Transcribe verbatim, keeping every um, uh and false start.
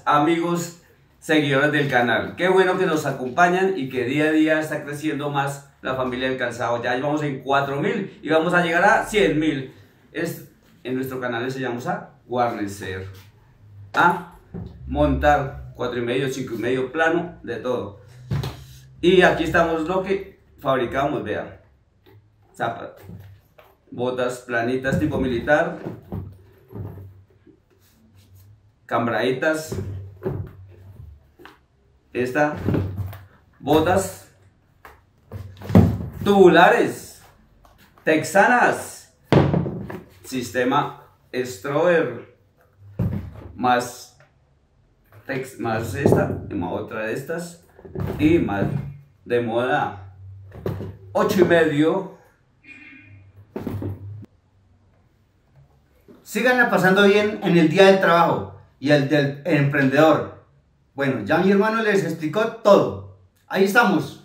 amigos seguidores del canal. Qué bueno que nos acompañan y que día a día está creciendo más la familia del calzado. Ya vamos en cuatro mil y vamos a llegar a cien mil. Es, en nuestro canal les enseñamos a guarnecer, a montar cuatro y medio, cinco y medio, plano, de todo. Y aquí estamos lo que fabricamos, vean. Zapatos, botas planitas tipo militar, cambraditas, esta, botas tubulares, texanas, sistema Stroher, más, tex, más esta, y más otra de estas, y más de moda ocho y medio. Síganla pasando bien en el día del trabajo y el del emprendedor. Bueno, ya mi hermano les explicó todo. Ahí estamos.